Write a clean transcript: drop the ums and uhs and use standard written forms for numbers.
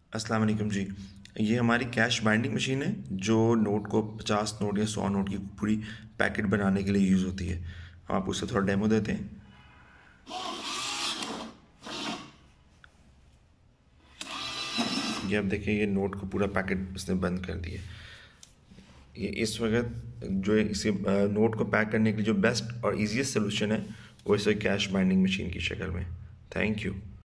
अस्सलाम वालेकुम जी। ये हमारी कैश बाइंडिंग मशीन है जो नोट को 50 नोट या 100 नोट की पूरी पैकेट बनाने के लिए यूज़ होती है। हम आपको उससे थोड़ा डेमो देते हैं। ये आप देखिए, ये नोट को पूरा पैकेट इसने बंद कर दिया। ये इस वक्त जो इसे नोट को पैक करने के लिए जो बेस्ट और ईजीएस्ट सोल्यूशन है वो इसे कैश बाइंडिंग मशीन की शक्ल में। Thank you.